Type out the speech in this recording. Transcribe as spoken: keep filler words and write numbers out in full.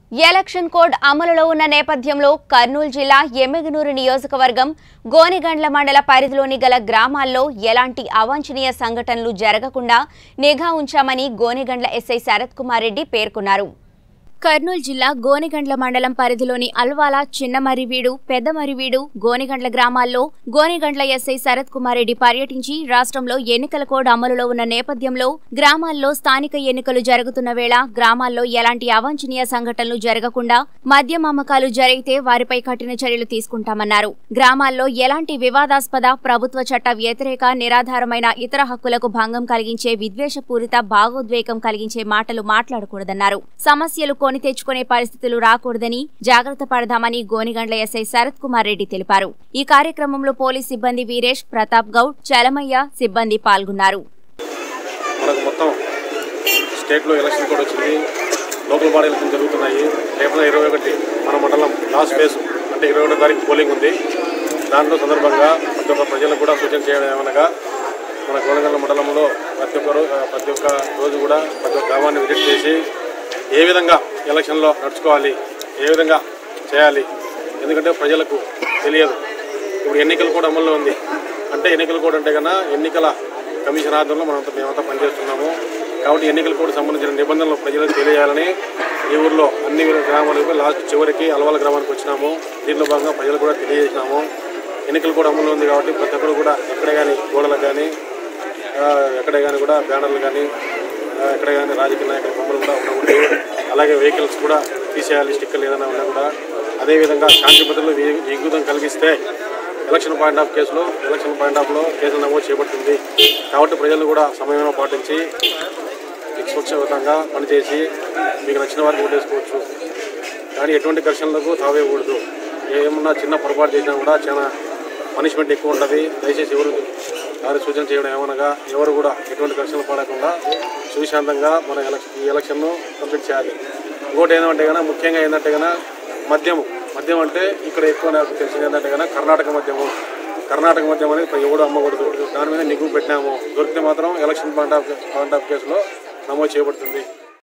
Election code అమలులో ఉన్న నేపథ్యంలో కర్నూలు జిల్లా ఎమ్మిగనూరు నియోజకవర్గం గోనెగండ్ల మండల పరిధిలోని గల గ్రామాల్లో ఎలాంటి అవాంఛనీయ సంఘటనలు జరగకుండా నిఘా ఉంచామని గోనెగండ్ల ఎస్ఐ శరత్ కుమార్ రెడ్డి పేర్కొన్నారు. కర్నూలు జిల్లా గోనెగండ్ల మండలం పరిధిలోని అల్వాల, చిన్నమరివీడు, పెద్దమరివీడు, గోనెగండ్ల గ్రామాల్లో గోనెగండ్ల ఎస్ఐ శరత్ కుమార్ రెడ్డి పర్యటించి రాష్ట్రంలో ఎన్నికల కోడ్ అమలులో ఉన్న నేపథ్యంలో గ్రామాల్లో స్థానిక ఎన్నికలు జరుగుతున్న వేళ గ్రామాల్లో ఎలాంటి అవాంఛనీయ సంఘటనలు జరగకుండా మద్యం అమ్మకాలు జరిగితే వారిపై కఠిన చర్యలు తీసుకుంటామన్నారు. గ్రామాల్లో ఎలాంటి వివాదాస్పద, ప్రభుత్వ చట్ట వ్యతిరేక, నిరాధారమైన ఇతర హక్కులకు భంగం కలిగించే విద్వేషపూరిత, భావోద్వేగం కలిగించే మాటలు మాట్లాడకూడదన్నారు. సమస్యలు కొని తెచ్చుకునే పరిస్థితులు రాకూడదని జాగ్రత్త పడదామని గోనెగండ్ల ఎస్ఐ శరత్ కుమార్ రెడ్డి తెలిపారు. ఈ కార్యక్రమంలో పోలీస్ సిబ్బంది వీరేష్, ప్రతాప్ గౌడ్, చలమయ్య సిబ్బంది పాల్గొన్నారు. మనకు మొత్తం స్టేట్ లో ఎలక్షన్ కోడ్ వచ్చింది. లోకల్ బాడీ ఎలక్షన్ జరుగుతున్నాయి. ఏప్రిల్ ఇరవై ఒకటి మన మండలం లాస్ట్ ఫేజ్ అంటే ఇరవై ఒకటో తారీఖు పోలింగ్ ఉంది. దాంట్లో సందర్భంగా ప్రతి ఒక్క ప్రజలకు కూడా సూచన చేయడం ఏమనగా మన గోనెగండ్ల మండలంలో ప్రతి ఒక్కరు ప్రతి ఒక్క రోజు కూడా ప్రతి ఒక్క గ్రామాన్ని విజిట్ చేసి ఏ విధంగా ఎలక్షన్లో నడుచుకోవాలి, ఏ విధంగా చేయాలి, ఎందుకంటే ప్రజలకు తెలియదు. ఇప్పుడు ఎన్నికలు కూడా అమల్లో ఉంది. అంటే ఎన్నికలు కూడా అంటే కన్నా ఎన్నికల కమిషన్ ఆధ్వర్యంలో మనంతా మేమంతా పనిచేస్తున్నాము. కాబట్టి ఎన్నికల కూడా సంబంధించిన నిబంధనలు ప్రజలకు తెలియాలని ఈ ఊర్లో అన్ని గ్రామాలకు లాస్ట్ చివరికి అల్వాల గ్రామానికి వచ్చినాము. దీంట్లో భాగంగా ప్రజలు కూడా తెలియజేసినాము. ఎన్నికలు కూడా అమల్లో ఉంది కాబట్టి ప్రతి ఒక్కరు కూడా ఎక్కడే కానీ గోడలకు కానీ ఎక్కడే కానీ కూడా బ్యానర్లు కానీ ఎక్కడ కానీ రాజకీయ నాయకుల బొమ్మలు కూడా ఉండకూడదు. అలాగే వెహికల్స్ కూడా తీసేయాలి, స్టిక్కర్లు ఏదైనా ఉన్నా కూడా. అదేవిధంగా శాంతి భద్రతలు విఘాతం కలిగిస్తే ఎలక్షన్ పాయింట్ ఆఫ్ కేసులో ఎలక్షన్ పాయింట్ ఆఫ్లో కేసులు నమోదు చేయబడుతుంది. కాబట్టి ప్రజలు కూడా సమయంలో పాటించి నిష్పక్షపాతంగా పనిచేసి మీకు నచ్చిన వారికి ఓటేసుకోవచ్చు. కానీ ఎటువంటి ఘర్షణలకు తావేయకూడదు. ఏమన్నా చిన్న పొరపాటు చేసినా కూడా చాలా పనిష్మెంట్ ఎక్కువ ఉంటుంది. దయచేసి ఎవరు వారి సూచన చేయడం ఏమనగా ఎవరు కూడా ఎటువంటి ఘర్షణలు పడకుండా సుశాంతంగా మన ఎలక్షన్ ఈ ఎలక్షన్ను కంప్లీట్ చేయాలి. ఇంకోటి ఏంటంటే కన్నా ముఖ్యంగా ఏంటంటే కన్నా మద్యము మద్యం అంటే ఇక్కడ ఎక్కువ నాకు తెలిసింది ఏంటంటే కన్నా కర్ణాటక మద్యము కర్ణాటక మద్యం అనేది ఎవడు అమ్మకూడదు. దాని మీద నిఘు పెట్టినాము. దొరికితే మాత్రం election point of point of కేసులో నమోదు చేయబడుతుంది.